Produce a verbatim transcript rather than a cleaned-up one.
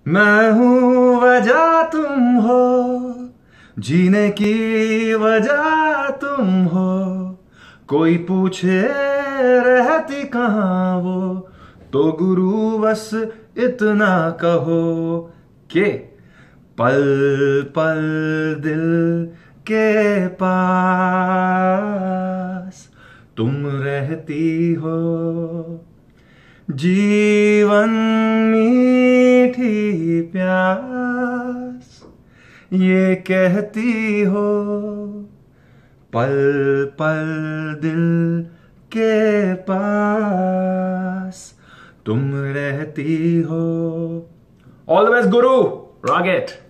मैं हूँ वजह तुम हो, जीने की वजह तुम हो। कोई पूछे रहती कहाँ वो, तो गुरु बस इतना कहो कि पल पल दिल के पास तुम रहती हो। जीवन मीठी प्यास ये कहती हो, पल पल दिल के पास तुम रहती हो। ऑल द बेस्ट गुरु, रॉक इट।